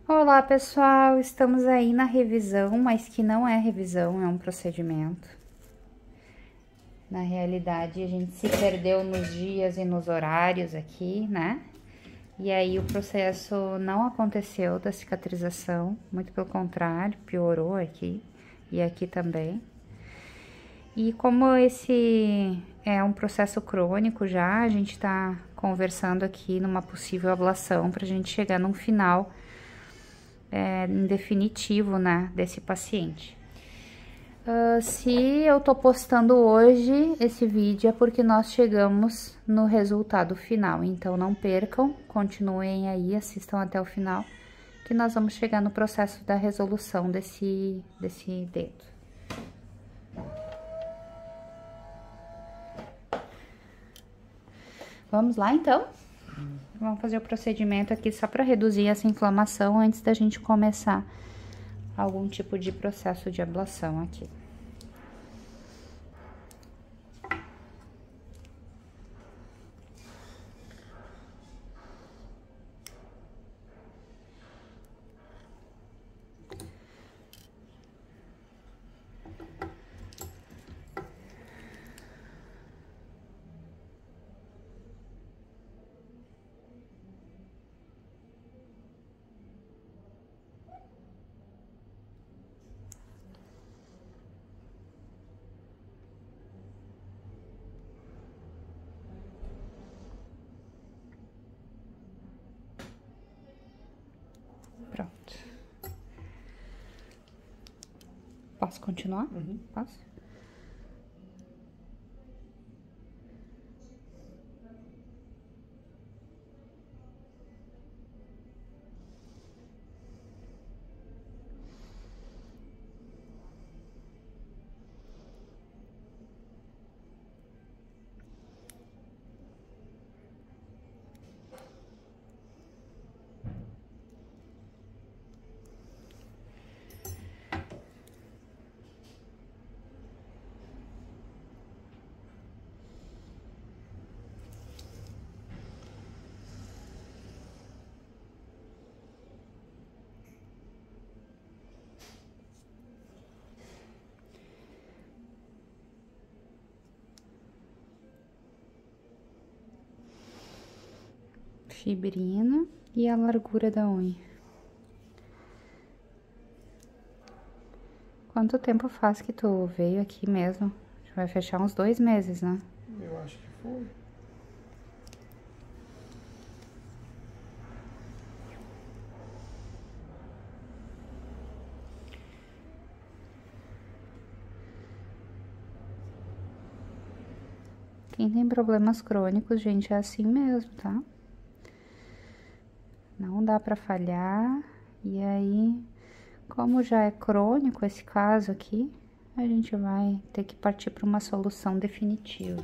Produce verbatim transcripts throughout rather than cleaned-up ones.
Olá, pessoal! Estamos aí na revisão, mas que não é revisão, é um procedimento. Na realidade, a gente se perdeu nos dias e nos horários aqui, né? E aí o processo não aconteceu da cicatrização, muito pelo contrário, piorou aqui e aqui também. E como esse é um processo crônico já, a gente tá conversando aqui numa possível ablação pra gente chegar num final É, em definitivo, né, desse paciente. Uh, se eu tô postando hoje esse vídeo é porque nós chegamos no resultado final, então não percam, continuem aí, assistam até o final, que nós vamos chegar no processo da resolução desse, desse dedo. Vamos lá, então? Vamos fazer o procedimento aqui só para reduzir essa inflamação antes da gente começar algum tipo de processo de ablação aqui. Pronto. Posso continuar? Uhum. Posso? Fibrina e a largura da unha. Quanto tempo faz que tu veio aqui mesmo? Vai fechar uns dois meses, né? Eu acho que foi. Quem tem problemas crônicos, gente, é assim mesmo, tá? Não dá pra falhar. E aí, como já é crônico esse caso aqui, a gente vai ter que partir para uma solução definitiva.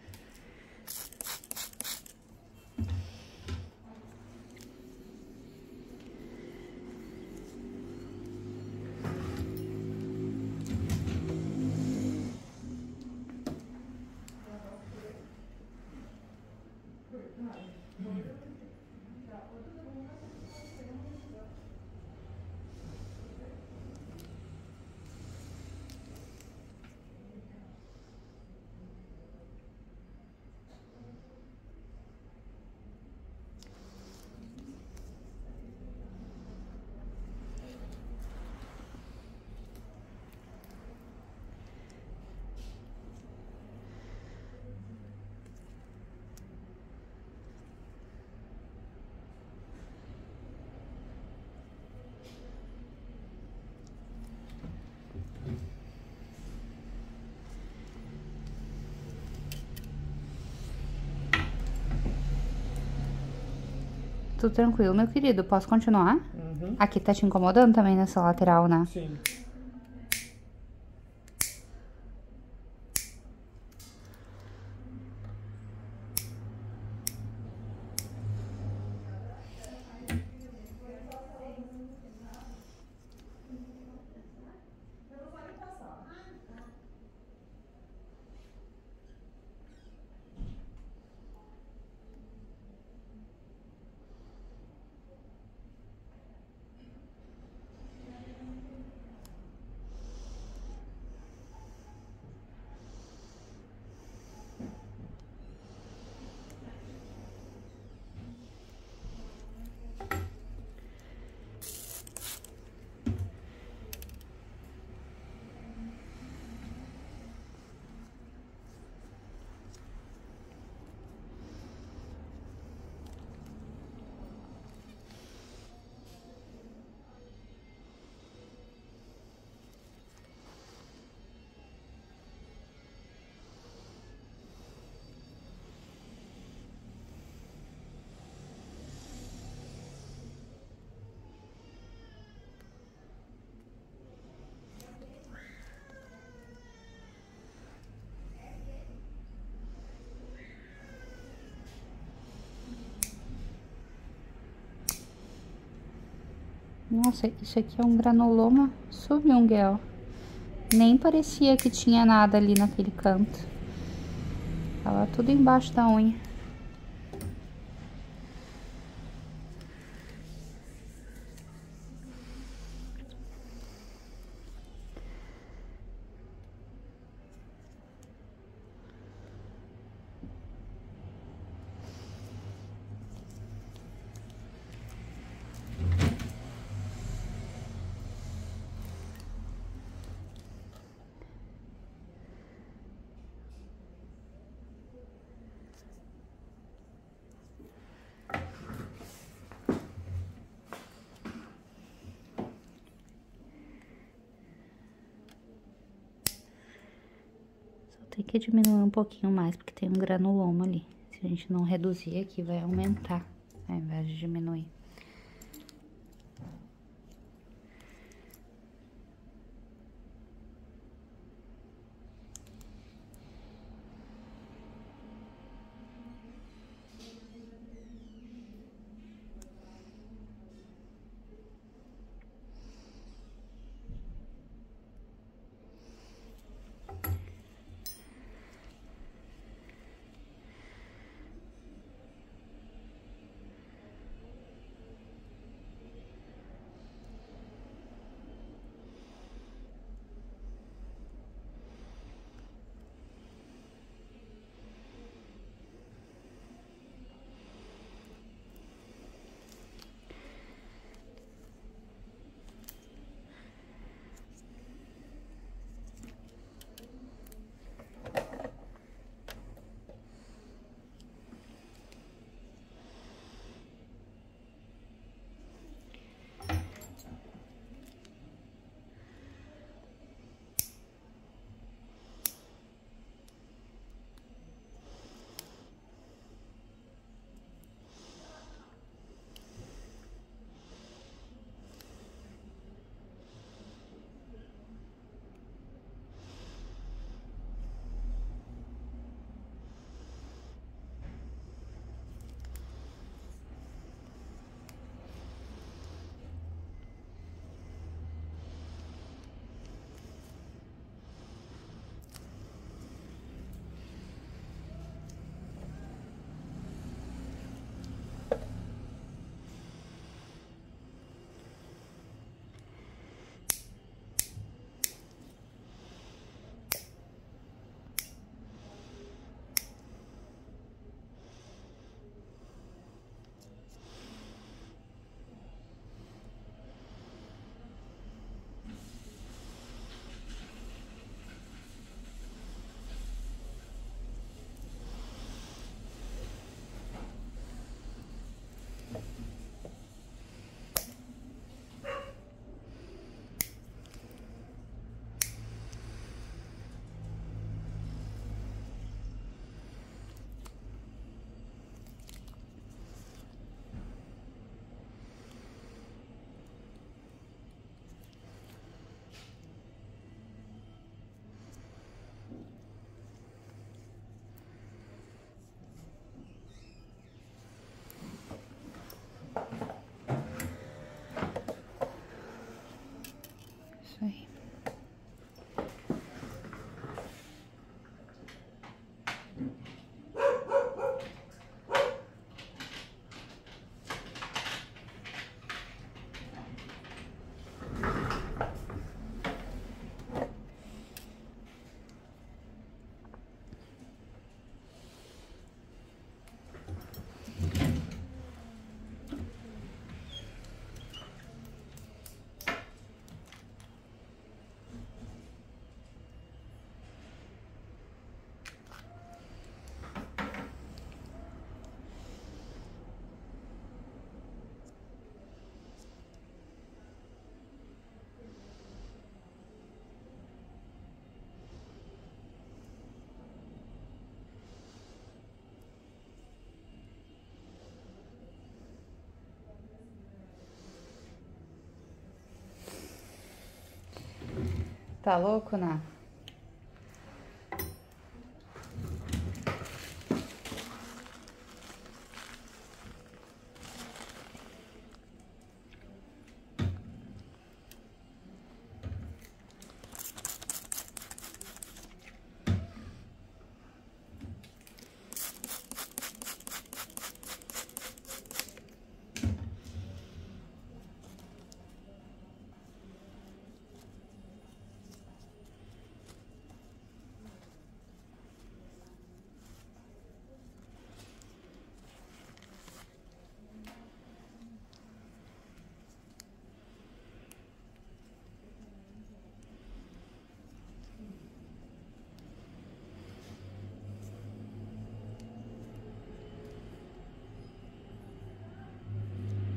Tudo tranquilo, meu querido? Posso continuar? Uhum. Aqui tá te incomodando também nessa lateral, né? Sim. Nossa, isso aqui é um granuloma subungual. Nem parecia que tinha nada ali naquele canto. Tava tudo embaixo da unha. Tem que diminuir um pouquinho mais, porque tem um granuloma ali. Se a gente não reduzir aqui, vai aumentar, ao invés de diminuir. Isso aí. Tá louco, Ná?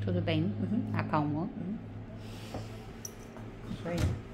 Tudo bem? Uhum. Acalmou? Isso aí.